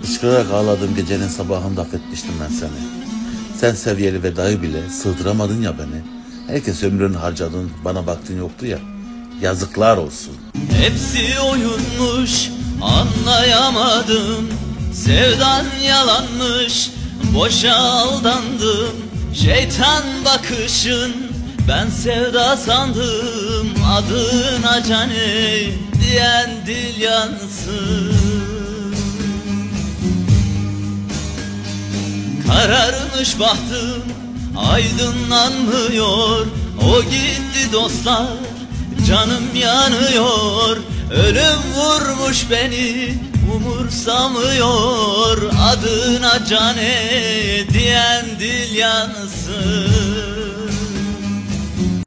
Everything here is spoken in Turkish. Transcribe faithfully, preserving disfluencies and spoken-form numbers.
Hıçkırarak ağladığım gecenin sabahında affetmiştim ben seni. Sen seviyeli vedayı bile sığdıramadın ya beni. Herkes ömrünü harcadın, bana baktın yoktu ya. Yazıklar olsun. Hepsi oyunmuş, anlayamadım. Sevdan yalanmış, boşa aldandım. Şeytan bakışın, ben sevda sandım. Adına cane diyen dil yansın. Kararmış bahtım, aydınlanmıyor. O gitti dostlar, canım yanıyor. Ölüm vurmuş beni, umursamıyor. Adına cane diyen dil yansın.